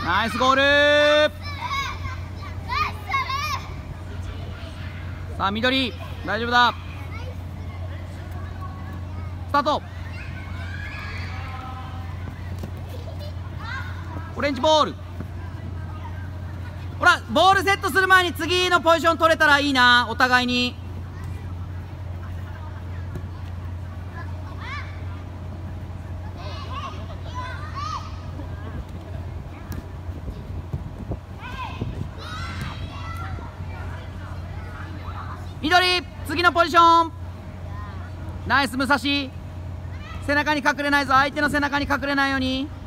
ナイスゴール。さあ緑大丈夫だ。スタート。オレンジボール。ほらボールセットする前に次のポジション取れたらいいな、お互いに。緑次のポジション。ナイス武蔵。背中に隠れないぞ、相手の背中に隠れないように。